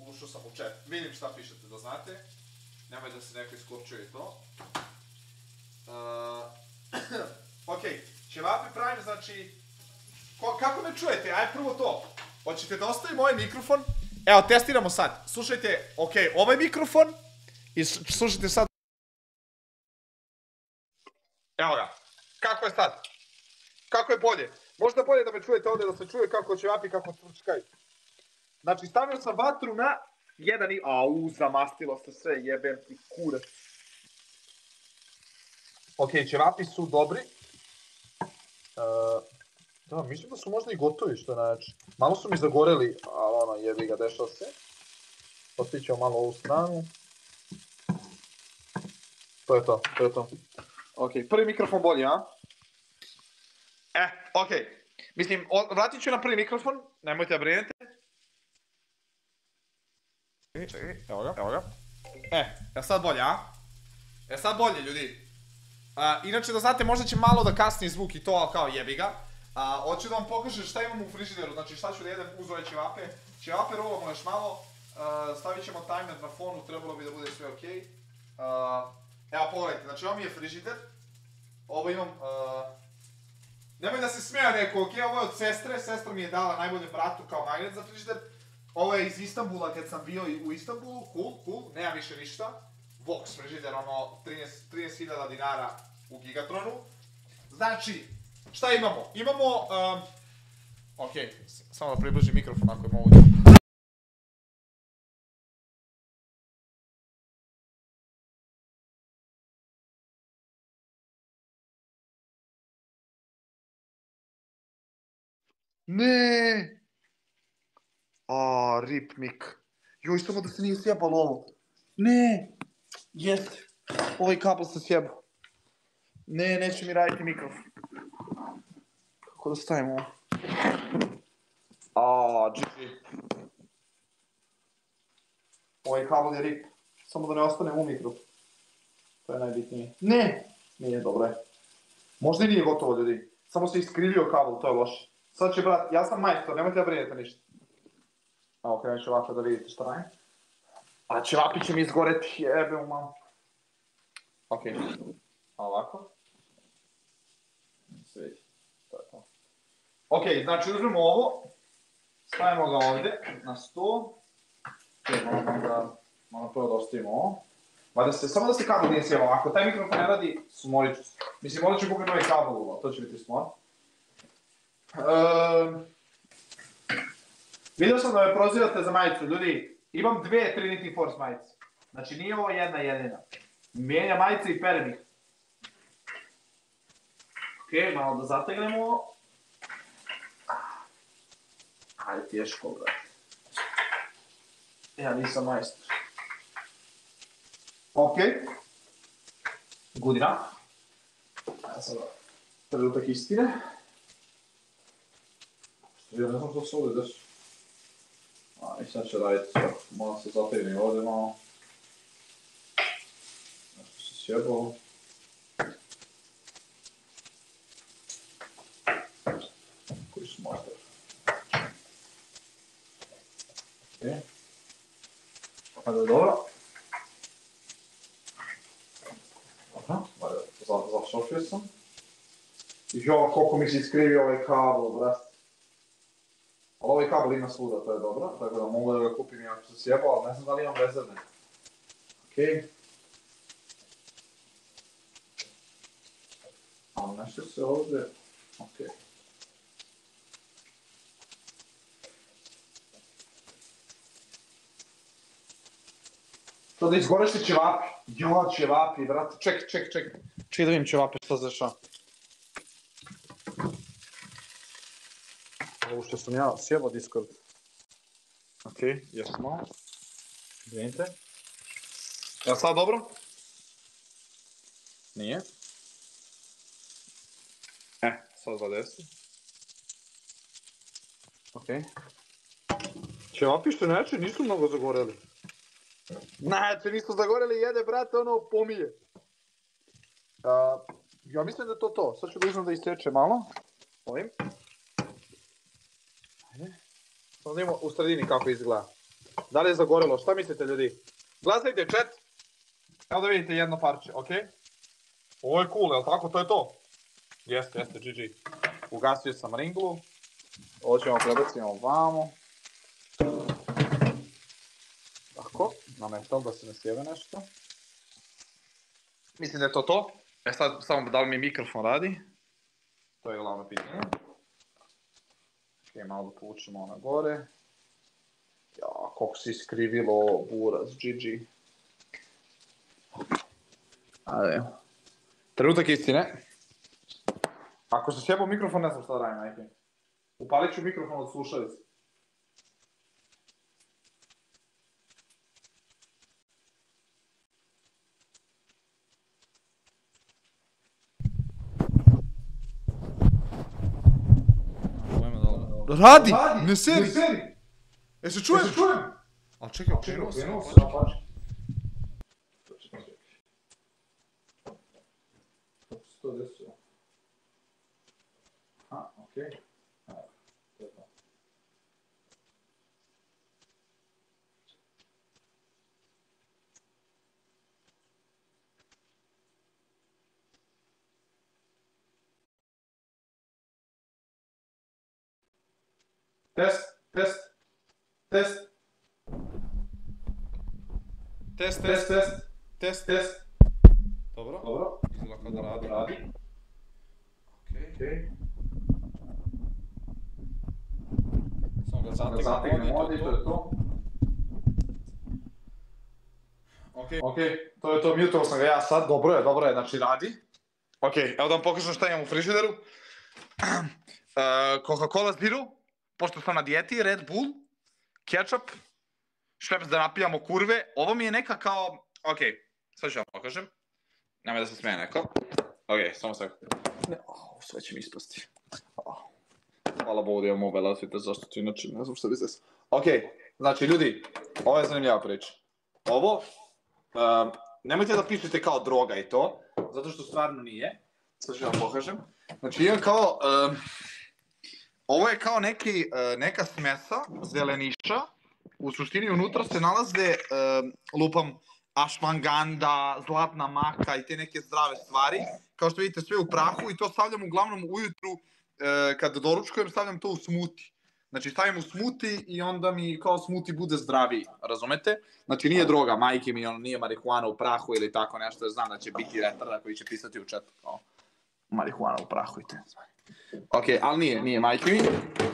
ušao sam u chat. Vidim šta pišete, da znate. Nemoj da se neko iskopčuje i to. Okej, ćevapi pravim, znači... Kako me čujete? Ajde prvo to. Hoćete da ostavim ovaj mikrofon? Evo, testiramo sad. Slušajte, okej, ovaj mikrofon. I slušajte sad. Evo ga. Kako je sad? Kako je bolje? Možda bolje da me čujete ovdje, da se čuje kako ćevapi, kako cvrčkaju. Znači, stavio sam vatru na 1 i... Au, zamastilo se sve, jebem ti kurac. Okej, ćevapi su dobri. Da, mislim da su možda i gotovi, što znači. Malo su mi zagoreli, ali ono, jebi ga, dešao se. Postići ćemo malo ovu stranu. To je to, to je to. Okej, prvi mikrofon bolji, a? Okej. Mislim, vratit ću na prvi mikrofon, nemojte da brinete. Čekaj, evo ga, evo ga. Sad bolje, a? Sad bolje, ljudi. Inače, da znate, možda će malo da kasni zvuk i to, ali kao jebi ga. Hoću da vam pokažem šta imam u frižideru, znači šta ću da jedem uz ove ćevape. Ćevape rolamo još malo, stavit ćemo timer na fonu, trebalo bi da bude sve okej. Evo pogledajte, znači ovo mi je frižider. Ovo imam... Nemoj da se smija neko, okej, ovo je od sestre, sestra mi je dala najboljem bratu kao magnet za frižider. Ovo je iz Istanbula kad sam bio u Istanbulu, cool, nema više ništa. Vox frižider, ono 13.000 dinara u Gigatronu. Znači, šta imamo? Imamo, okej, samo da približim mikrofon ako je moguće. Ne! Rip mik. Joj, samo da se nije sjebalo ovo. Ne! Jeste. Ovaj kabel se sjebao. Ne, neće mi raditi mikrofon. Kako da stavimo ovo? GG. Ovaj kabel je rip. Samo da ne ostane u mikrofon. To je najbitnije. Ne! Nije, dobro je. Možda i nije gotovo, ljudi. Samo se iskrivio kabel, to je loše. Sad će, brat, ja sam majstor, nemojte da brinete ništa. Evo, krenut ću ovako da vidite šta radim. A ćevapi će mi izgoreti, jebe u mamu. Okej, ovako. Sve vidi, to je to. Okej, znači uzmemo ovo. Stavimo ga ovdje, na stol. Malo prvo da ostavimo ovo. Samo da se kabel nije sjebao, ako taj mikrofon ne radi, smorit ću se. Mislim, ovdje ću kupiti novi kabel, to će biti smor. Vidio sam da me prozivate za majicu, ljudi, imam 2 Trinity Force majice. Znači nije ovo jedna jedina. Mijenja majice i perem ih. Okej, malo da zategnemo ovo. Ajde, teško, brate. Ja nisam majstor. Okej. Good enough. Ajde sada, trenutak istine. Ja ne znam što se ovdje desu. I sad će raditi sve. Moram se zategni ovdje malo. Nešto se sjebalo. Koji su master? Okej. Ajde, dobro. Dobro, zašofio sam. I koliko mi se iskrivio ovaj kabel, brate. Ali ovaj kabel ima svuda, to je dobro, tako da mogu da ga kupim i ako se sjebao, ali ne znam da li imam rezervne. Okej. Ali nešto se ovdje... Okej. To da izgoreš ti ćevapi. Jo, ćevapi, brate. Čekaj. Čekaj da vidim ćevapi što se dešava. Ovo što sam ja sjebao Discord. Okej, jesmo. Vidite. Ja sad dobro? Nije. Sad 20. Okej. Ćevapi što neče nisu mnogo zagoreli. Neče nisu zagoreli, jede brate ono pomije. Ja mislim da je to. Sad ću da uzmem da isteče malo. Ovim. Ajde. Sad vidimo u sredini kako izgleda. Da li je zagorelo? Šta mislite, ljudi? Glasajte chat. Evo da vidite jedno parče, okej? Ovo je cool, jel tako? To je to? Jeste, GG. Ugasio sam ringlu. Ovo ćemo prebacimo ovamo. Tako, na metal da se ne sjeve nešto. Mislim da je to to. Sad samo da li mi mikrofon radi. To je glavno pitanje. Ok, malo da povučemo na gore. Ja, koliko si iskrivilo buraz, GG. Ajde. Trenutak istine. Ako se sjebao mikrofon, ne znam šta da radim, najke. Upalit ću mikrofon od slušalice. Radi! Ne seri! E se čujem? A čekaj, krenuo sam. Kako se to desilo? Aha, okej. To je to. Test. Dobro. Izgleda kao da radi. Okej. Samo ga zategnemo ovdje i to je to. Okej, to je to, mutao sam ga ja sad, dobro je, znači radi. Okej, evo da vam pokažem šta imam u frižideru. Coca-Cola Zero, pošto sam na dijeti, Red Bull, ketchup, šleps da napijamo kurve. Ovo mi je neka kao, okej, sad ću vam pokažem. Nemoj da se smeje neko. Okej, samo sve. Sve će mi ispasti. Hvala Bogu da imam mobile outfite, zašto tu inače ne znam šta bi se... Okej, znači ljudi, ovo je zanimljiva priča. Ovo, nemojte da pišete kao droga i to, zato što stvarno nije. Sad ću vam pokažem. Znači imam kao, ovo je kao neka smesa zeleniša. U suštini unutra se nalaze, lupam, ašmanganda, zlatna maka i te neke zdrave stvari. Kao što vidite sve u prahu i to stavljam uglavnom ujutru, kad doručkujem stavljam to u smuti. Znači stavim u smuti i onda mi kao smuti bude zdraviji, razumete? Znači nije droga, majke mi, ono nije marihuana u prahu ili tako nešto, jer znam da će biti retarda koji će pisati u chatu kao marihuana u prahu i te stvari. Ok, ali nije majke mi.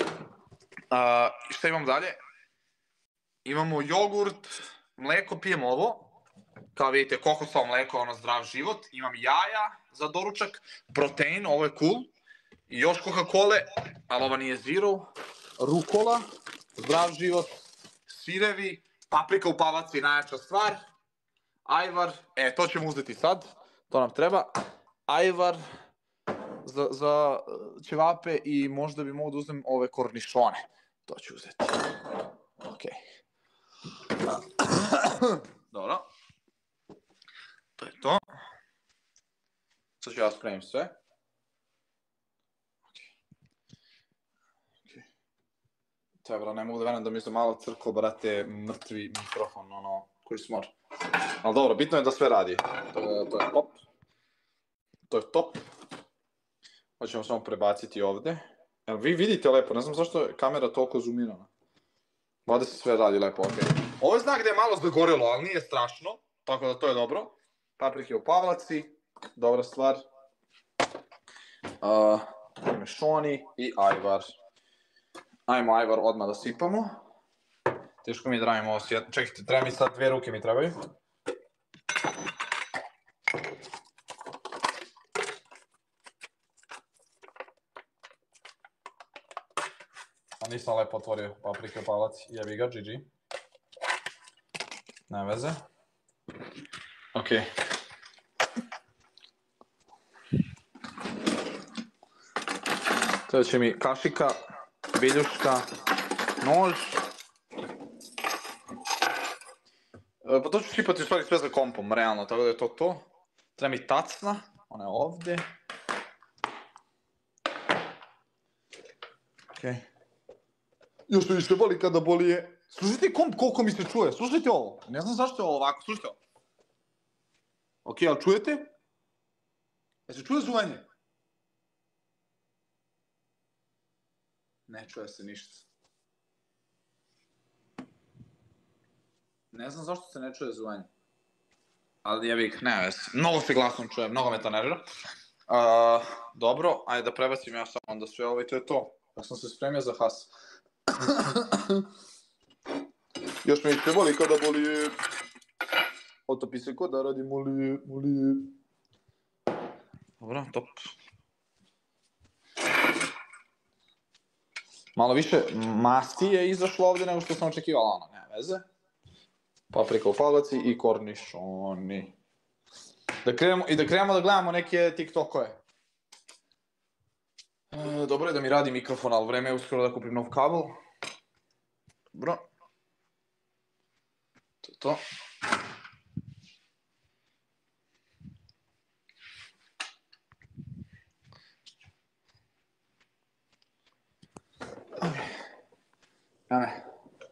Šta imam dalje? Imamo jogurt, mleko, pijem ovo. Kao vidite, kokosovo mleko, ono zdrav život. Imam jaja za doručak, protein, ovo je cool. I još Coca-Cole, ali ova nije zero. Rukola, zdrav život, sirevi, paprika u pavaci, najjača stvar. Ajvar, to ćemo uzeti sad, to nam treba. Ajvar za ćevape i možda bi mogu da uzmem ove kornišone. To ću uzeti. Okej. Dobro. To je to. Sad ću ja spremim sve. Bro, ne mogu da verujem da mi se malo crklo, brate, mrtvi mikrofon, ono, koji smor. Ali dobro, bitno je da sve radi. To je top. To je top. Hoćemo samo prebaciti ovde. Evo, vi vidite lepo, ne znam zašto je kamera toliko zoomirana. Vada se sve radi lepo, okej. Ovo je znak gde je malo zagorelo, ali nije strašno. Tako da to je dobro. Paprike u pavlaci, dobra stvar. Mešoni i ajvar. Ajmo ajvar odmah da sipamo. Teško mi je da radim ovo s jednom. Čekajte, treba mi sad 2 ruke mi trebaju. A nisam lepo otvorio paprike u palac. Jebi ga, GG. Ne veze. Okej. Sada će mi kašika, biljuška, nož. Pa to ću sipati u stvari sve za kompom, realno, tako da je to to. Treba mi tacna, ona je ovdje. Okej. Još što više boli kada boli je Slušajte koliko mi se čuje, slušajte ovo. Ne znam zašto je ovo ovako, slušajte ovo. Ok, ali čujete? Jel se čuje zuvanje? Ne čuje se ništa. Ne znam zašto se ne čuje zuvanje. Ali jebik, ne vez. Mnogo se glasno čuje, mnogo me to nervira. Dobro, ajde da prebacim ja samo onda sve ovo i to je to. Ja sam se spremio za has. Još me ište boli kada boli. Otopi se ko da radi moli. Dobro, top. Malo više masti je izašlo ovdje nego što sam očekivala, ono, nema veze. Paprika u palaci i kornišoni. Da krenemo da gledamo neke TikTokove. Dobro je da mi radi mikrofon, ali vreme je uskoro da kupim nov kabel. Dobro. To je to. Ajme.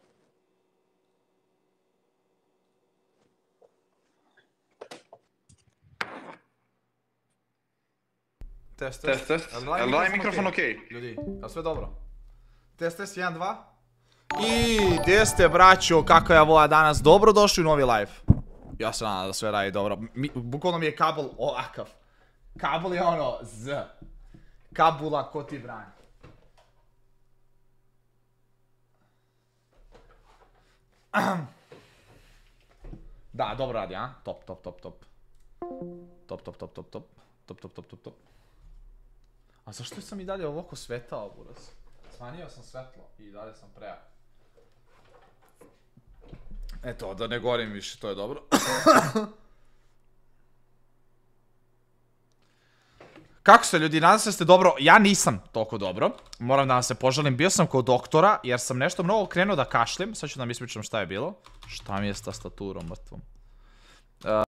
Test. Jel da je mikrofon okej? Ljudi, jel sve dobro? Test, 1, 2. I gdje ste, braćo, kako ja vola danas? Dobrodošli u novi live. Ja se nadam da sve radi dobro. Bukvalno mi je kabel ovakav. Kabel je ono Z. Kabula ko ti brani. Da, dobro radi, a? Top. Top. A zašto sam i dalje ovako svetao, buraz? Smanjio sam svetlo i dalje sam prejak. Eto, da ne govorim više, to je dobro. Kako ste ljudi, nadam se da ste dobro, ja nisam toliko dobro. Moram da vam se požalim, bio sam kod doktora jer sam nešto mnogo krenuo da kašlim. Sad ću da vam ispričam šta je bilo. Šta mi je s tastaturom mrtvom.